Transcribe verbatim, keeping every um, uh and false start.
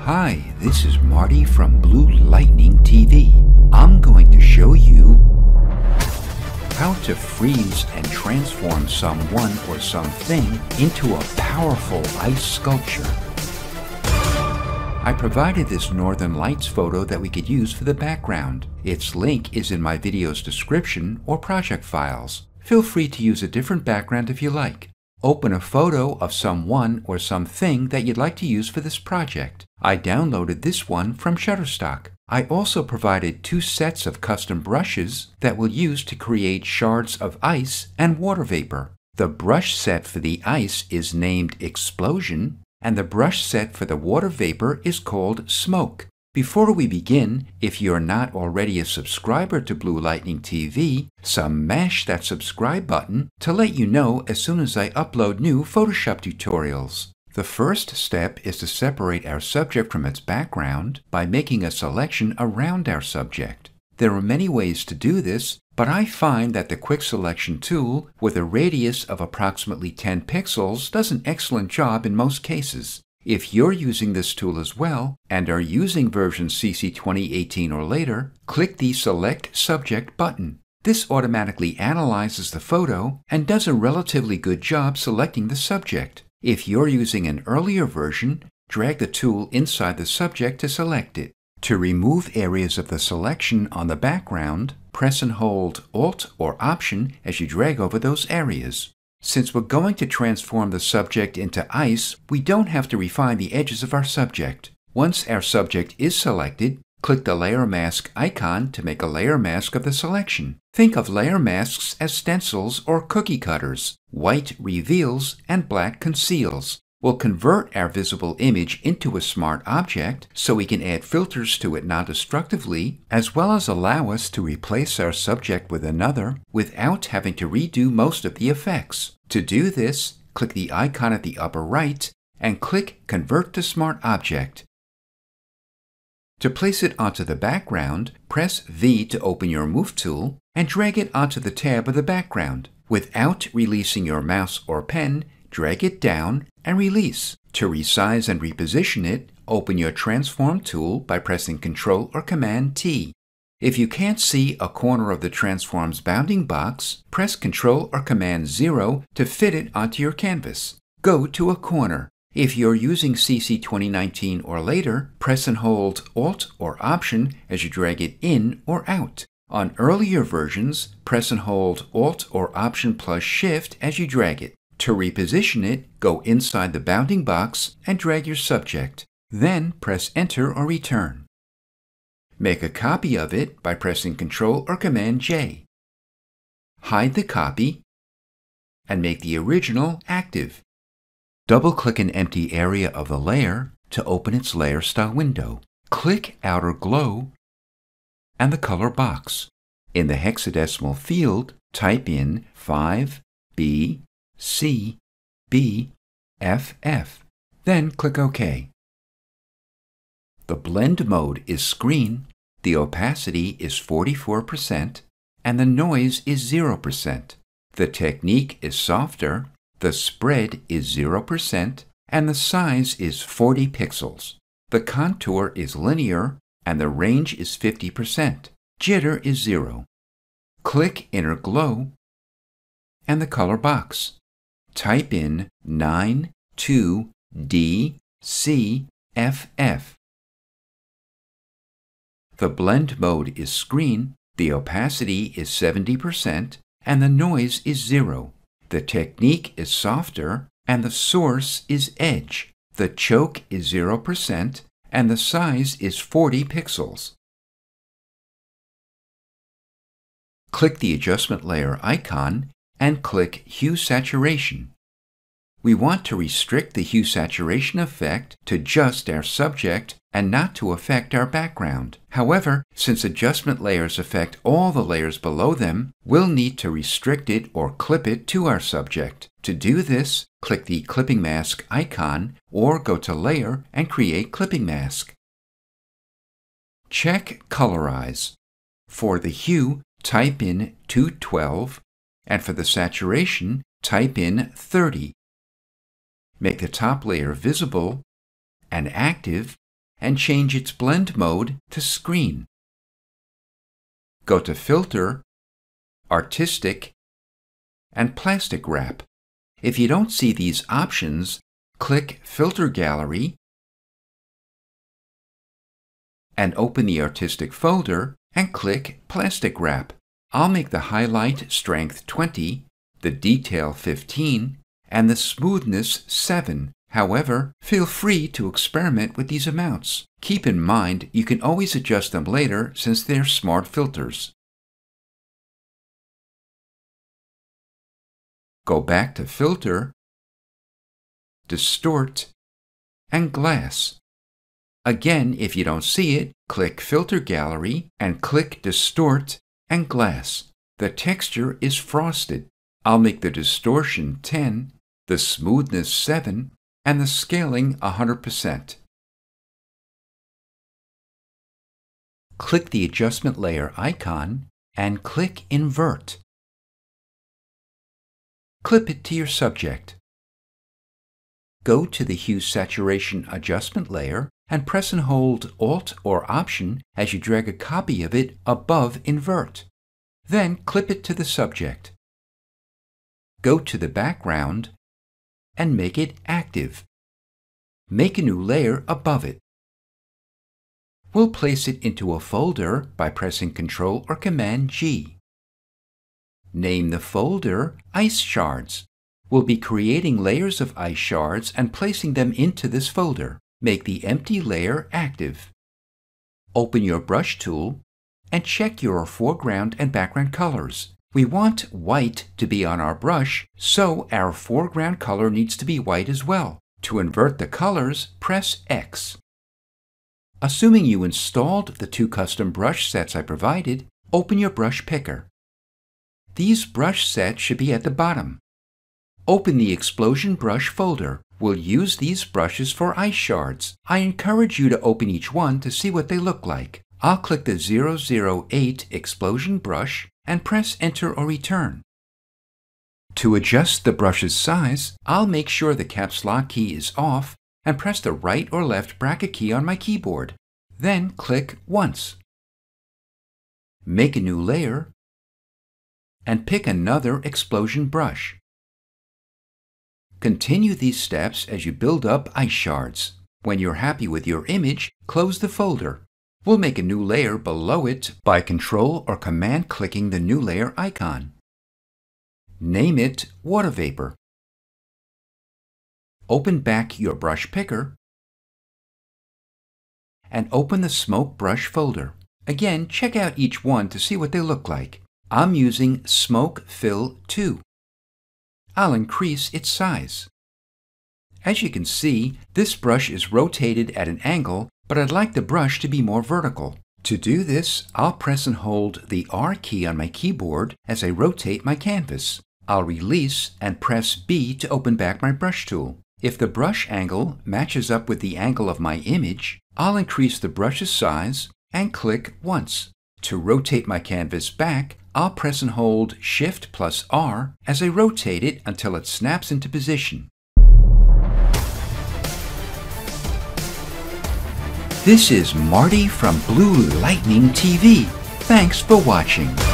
Hi, this is Marty from Blue Lightning T V. I'm going to show you how to freeze and transform someone or something into a powerful ice sculpture. I provided this Northern Lights photo that we could use for the background. Its link is in my video's description or project files. Feel free to use a different background if you like. Open a photo of someone or something that you'd like to use for this project. I downloaded this one from Shutterstock. I also provided two sets of custom brushes that we'll use to create shards of ice and water vapor. The brush set for the ice is named Explosion, and the brush set for the water vapor is called Smoke. Before we begin, if you're not already a subscriber to Blue Lightning T V, smash that subscribe button to let you know as soon as I upload new Photoshop tutorials. The first step is to separate our subject from its background by making a selection around our subject. There are many ways to do this, but I find that the Quick Selection tool with a radius of approximately ten pixels does an excellent job in most cases. If you're using this tool as well and are using version C C twenty eighteen or later, click the Select Subject button. This automatically analyzes the photo and does a relatively good job selecting the subject. If you're using an earlier version, drag the tool inside the subject to select it. To remove areas of the selection on the background, press and hold Alt or Option as you drag over those areas. Since we're going to transform the subject into ice, we don't have to refine the edges of our subject. Once our subject is selected, click the layer mask icon to make a layer mask of the selection. Think of layer masks as stencils or cookie cutters. White reveals and black conceals. We'll convert our visible image into a smart object so we can add filters to it non-destructively, as well as allow us to replace our subject with another without having to redo most of the effects. To do this, click the icon at the upper right and click Convert to Smart Object. To place it onto the background, press V to open your Move tool and drag it onto the tab of the background. Without releasing your mouse or pen, drag it down and release. To resize and reposition it, open your Transform tool by pressing Control or Command T. If you can't see a corner of the transform's bounding box, press Control or Command zero to fit it onto your canvas. Go to a corner. If you're using C C twenty nineteen or later, press and hold Alt or Option as you drag it in or out. On earlier versions, press and hold Alt or Option plus Shift as you drag it. To reposition it, go inside the bounding box and drag your subject. Then press Enter or Return. Make a copy of it by pressing Control or Command J. Hide the copy and make the original active. Double-click an empty area of the layer to open its layer style window. Click Outer Glow and the color box. In the hexadecimal field, type in five B C B F F. Then click OK. The blend mode is screen, the opacity is forty-four percent, and the noise is zero percent. The technique is softer, the spread is zero percent, and the size is forty pixels. The contour is linear, and the range is fifty percent. Jitter is zero. Click Inner Glow and the color box. Type in nine two D C F F. The blend mode is screen, the opacity is seventy percent, and the noise is zero. The technique is softer, and the source is edge. The choke is zero percent, and the size is forty pixels. Click the Adjustment Layer icon and click Hue Saturation. We want to restrict the hue saturation effect to just our subject and not to affect our background. However, since adjustment layers affect all the layers below them, we'll need to restrict it or clip it to our subject. To do this, click the Clipping Mask icon or go to Layer and create Clipping Mask. Check Colorize. For the hue, type in two twelve, and for the saturation, type in thirty. Make the top layer visible and active and change its blend mode to screen. Go to Filter, Artistic, and Plastic Wrap. If you don't see these options, click Filter Gallery and open the Artistic folder and click Plastic Wrap. I'll make the highlight strength twenty, the detail fifteen, and the smoothness seven. However, feel free to experiment with these amounts. Keep in mind you can always adjust them later since they're smart filters. Go back to Filter, Distort, and Glass. Again, if you don't see it, click Filter Gallery and click Distort and Glass. The texture is frosted. I'll make the distortion ten, the smoothness seven, and the scaling one hundred percent. Click the adjustment layer icon and click Invert. Clip it to your subject. Go to the Hue Saturation adjustment layer and press and hold Alt or Option as you drag a copy of it above Invert. Then clip it to the subject. Go to the background and make it active. Make a new layer above it. We'll place it into a folder by pressing Control or Command G. Name the folder Ice Shards. We'll be creating layers of ice shards and placing them into this folder. Make the empty layer active. Open your brush tool and check your foreground and background colors. We want white to be on our brush, so our foreground color needs to be white as well. To invert the colors, press X. Assuming you installed the two custom brush sets I provided, open your brush picker. These brush sets should be at the bottom. Open the Explosion Brush folder. We'll use these brushes for ice shards. I encourage you to open each one to see what they look like. I'll click the zero zero eight Explosion brush and press Enter or Return. To adjust the brush's size, I'll make sure the Caps Lock key is off and press the right or left bracket key on my keyboard. Then click once. Make a new layer and pick another Explosion brush. Continue these steps as you build up ice shards. When you're happy with your image, close the folder. We'll make a new layer below it by Control or Command clicking the new layer icon. Name it Water Vapor. Open back your brush picker and open the Smoke Brush folder. Again, check out each one to see what they look like. I'm using Smoke Fill two. I'll increase its size. As you can see, this brush is rotated at an angle, but I'd like the brush to be more vertical. To do this, I'll press and hold the R key on my keyboard as I rotate my canvas. I'll release and press B to open back my brush tool. If the brush angle matches up with the angle of my image, I'll increase the brush's size and click once. To rotate my canvas back, I'll press and hold Shift plus R as I rotate it until it snaps into position. This is Marty from Blue Lightning T V. Thanks for watching.